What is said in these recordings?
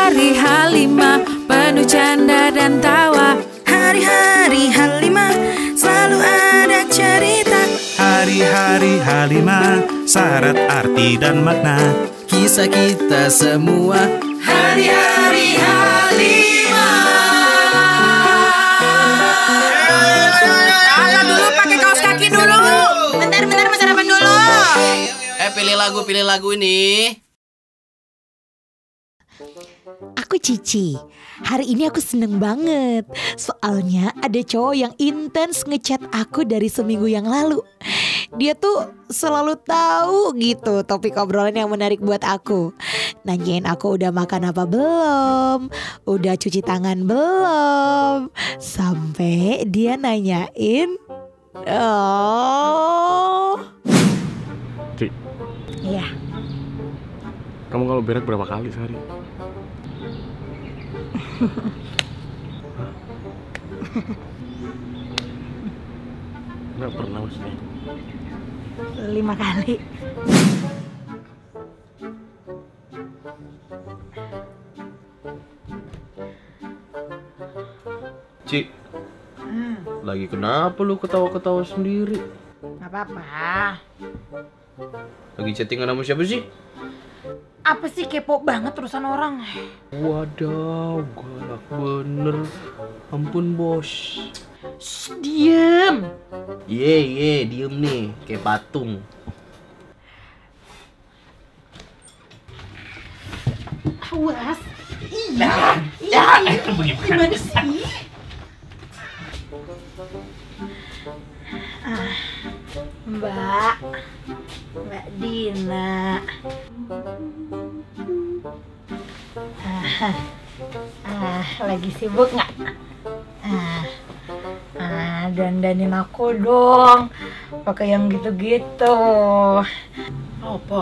Hari-hari Halimah penuh canda dan tawa. Hari-hari Halimah selalu ada cerita. Hari-hari Halimah syarat arti dan makna. Kisah kita semua. Hari-hari Halimah. Ala dulu pakai kaos kaki dulu. Bentar sarapan dulu. Pilih lagu ini. Aku Cici. Hari ini aku seneng banget. Soalnya ada cowok yang intens ngechat aku dari seminggu yang lalu. Dia tuh selalu tahu gitu topik obrolan yang menarik buat aku. Nanyain aku udah makan apa belum, udah cuci tangan belum, sampai dia nanyain, oh. Cik. Iya. Kamu kalau berak berapa kali sehari? Nggak pernah maksudnya. 5 kali. Cik, lagi kenapa lu ketawa-ketawa sendiri? Gak apa-apa. Lagi chattingan sama siapa sih? Apa sih kepo banget urusan orang? Wadaw, galak bener. Ampun bos. Shh, diem. Diem nih, kayak patung. Awas. Iya. Gimana sih? Mbak Dina. Lagi sibuk nggak? Dandanin aku dong, pakai yang gitu-gitu. Apa?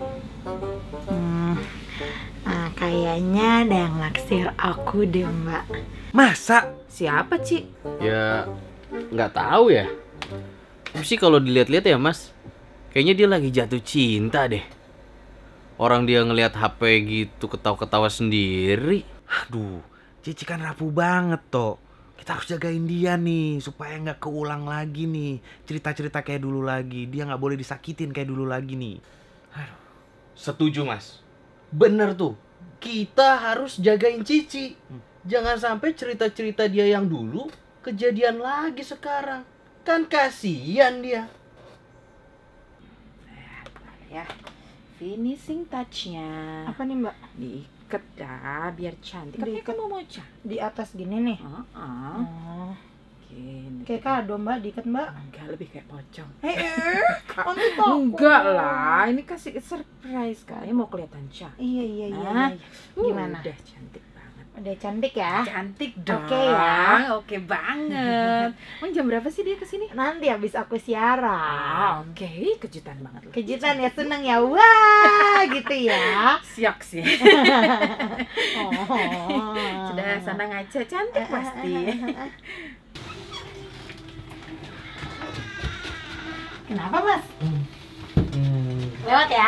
Kayaknya ada yang naksir aku deh, Mbak. Masa? Siapa, Ci? Ya, nggak tahu ya. Tapi sih kalau dilihat-lihat ya mas, kayaknya dia lagi jatuh cinta deh. Orang dia ngelihat HP gitu ketawa-ketawa sendiri. Aduh, Cici kan rapuh banget toh. Kita harus jagain dia nih supaya nggak keulang lagi nih cerita-cerita kayak dulu lagi. Dia nggak boleh disakitin kayak dulu lagi nih. Aduh, setuju mas. Bener tuh. Kita harus jagain Cici. Jangan sampai cerita-cerita dia yang dulu kejadian lagi sekarang. Kan kasihan dia. Ya, finishing touch-nya. Apa nih, Mbak? Diikat dah, biar cantik. Katanya Diikat. kamu mau cantik. Di atas gini nih. Oh, gini. Kayak kado, Mbak, diikat, Mbak. Enggak, lebih kayak pocong. Nanti takut. Enggak lah, ini kasih surprise kali. Mau kelihatan cantik. Iya. Nah, Gimana? Udah cantik banget. Udah cantik ya? Cantik dong. Oke ya. Oke banget. Jam berapa sih dia kesini? Nanti habis aku siaran. Oke, kejutan banget loh. Kejutan ya, seneng ya. Wah, gitu ya. Siok sih. Oh. Sudah sana ngaca, cantik pasti. Kenapa, Mas? Lewat ya?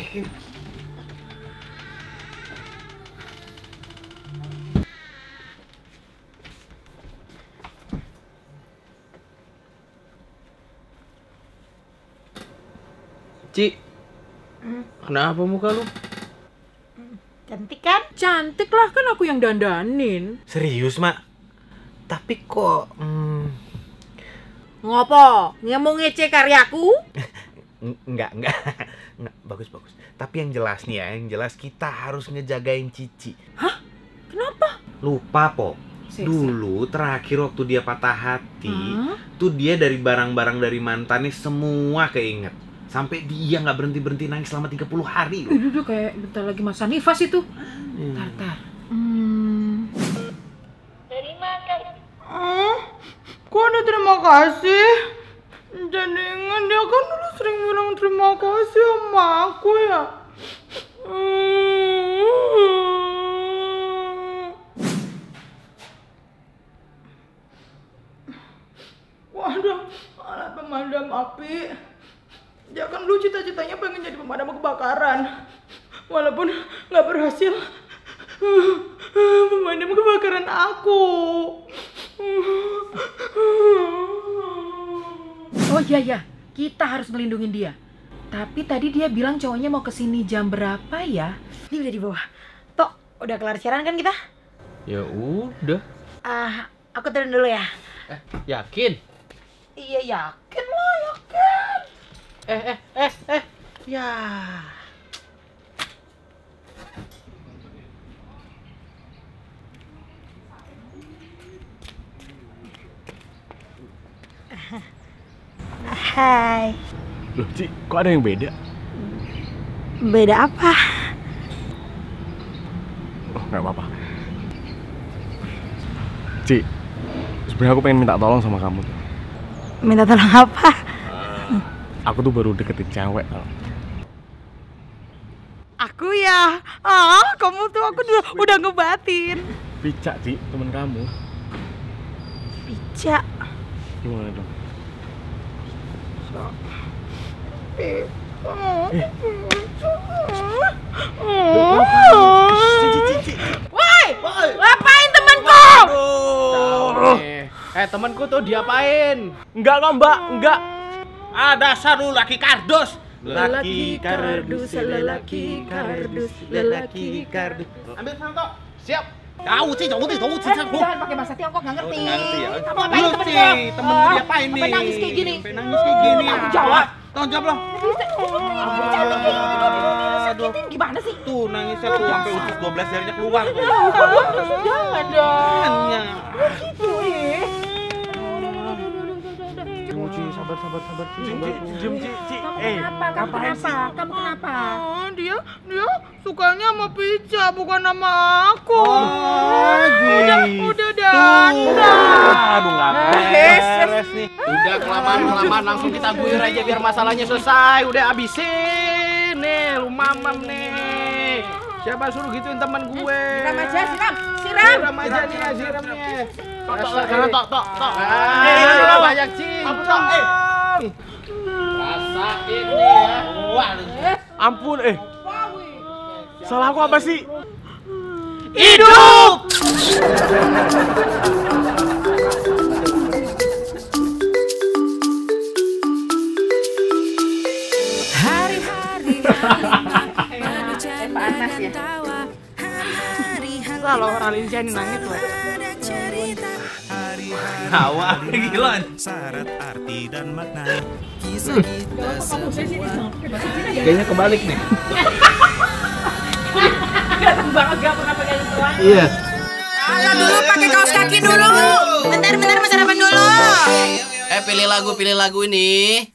Ci, kenapa muka lu? Cantik kan? Cantik lah, kan aku yang dandanin. Serius, Mak? Tapi kok Ngopo? Nggak mau ngece karyaku? Enggak, bagus. Tapi yang jelas nih ya, yang jelas kita harus ngejagain Cici. Hah? Kenapa? Lupa, Po. Dulu terakhir waktu dia patah hati, tuh dia dari barang-barang dari mantannya semua keinget. Sampai dia nggak berhenti nangis selama 30 hari loh. Udah kayak bentar lagi masa nifas itu. Tar. Terima kasih. Kok ada terima kasih? Jangan dia kan dulu sering bilang terima kasih sama aku ya. Waduh, alat pemadam api. Dia kan dulu cita-citanya pengen jadi pemadam kebakaran. Walaupun nggak berhasil, Pemadam kebakaran aku. Oh iya, kita harus melindungi dia. Tapi tadi dia bilang cowoknya mau kesini jam berapa ya? Ini udah di bawah. Tok, udah kelar siaran kan kita? Ya udah. Aku turun dulu ya. Yakin? Iya yakin lah, yakin. Ya. Hai. Loh, Ci, kok ada yang beda? Beda apa? Oh, nggak apa-apa. Ci, sebenarnya aku pengen minta tolong sama kamu. Minta tolong apa? Aku tuh baru deketin cewek. Aku ya. Kamu tuh aku udah ngebatin. Pica, Ci, temen kamu. Pica. Gimana dong? Woi, ngapain temanku? Temanku tuh diapain? Enggak kok, Mbak, enggak. Dasar lu laki kardus. Lelaki kardus, lelaki kardus, lelaki kardus. Ambil Santo. Siap. Tahu sih. Jangan pakai bahasa Tiongkok, nggak ngerti. Ngerti ya? Kamu ngapain temen Sih, gue? temenmu diapain nih? Sampai nangis kayak gini. Sampai nangis kayak gini. Aku jawab. Tolong jawab loh. Cantik kayak gini, sakitin gimana sih? Tuh nangisnya tuh sampai usus 12 jarinya keluar tuh. Jangan dong. Hanya. Gitu ih. Ci, sabar, Ci. Jem, Ci. Kamu kenapa? Dia sukanya sama Pica, bukan sama aku. Udah Aduh, nggak beres nih. Udah kelamaan langsung kita guyur aja biar masalahnya selesai. Udah habisin nih, lu mamam nih. Siapa suruh gituin teman gue? Siram aja, siram. Siram aja nih, siramnya. Tok. Banyak Ci. Rasain nih ya. Wah, Ampun, salah aku apa sih? hidup. Hari-hari penuh canda dan tawa. Kalau orang Indonesia ini nangis loh. Hawa, gila. Syarat arti dan makna kisah kita semua. Kayaknya kebalik nih. Iya. Kalau dulu pakai kaos kaki dulu. Bentar, sarapan dulu. Pilih lagu ini.